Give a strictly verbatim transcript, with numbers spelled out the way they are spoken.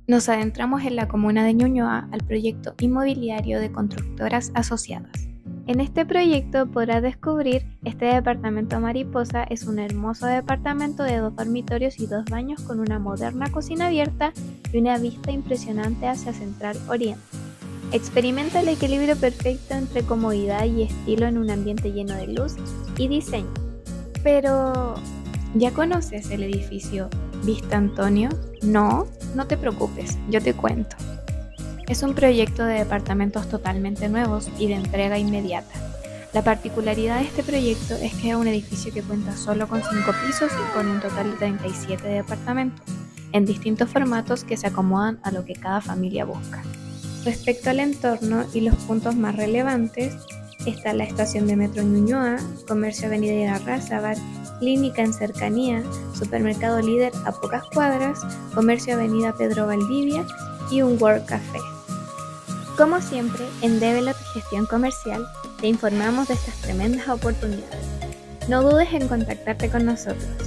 Nos adentramos en la comuna de Ñuñoa al proyecto inmobiliario de Constructoras Asociadas. En este proyecto podrás descubrir este departamento mariposa. Es un hermoso departamento de dos dormitorios y dos baños con una moderna cocina abierta y una vista impresionante hacia Central Oriente. Experimenta el equilibrio perfecto entre comodidad y estilo en un ambiente lleno de luz y diseño. Pero, ¿ya conoces el edificio Vista Antonio? No, no te preocupes, yo te cuento. Es un proyecto de departamentos totalmente nuevos y de entrega inmediata. La particularidad de este proyecto es que es un edificio que cuenta solo con cinco pisos y con un total de treinta y siete departamentos, en distintos formatos que se acomodan a lo que cada familia busca. Respecto al entorno y los puntos más relevantes, está la estación de metro Ñuñoa, Comercio Avenida Irarrázaval, clínica en cercanía, supermercado líder a pocas cuadras, Comercio Avenida Pedro Valdivia y un World Café. Como siempre, en Develop Gestión Comercial te informamos de estas tremendas oportunidades. No dudes en contactarte con nosotros.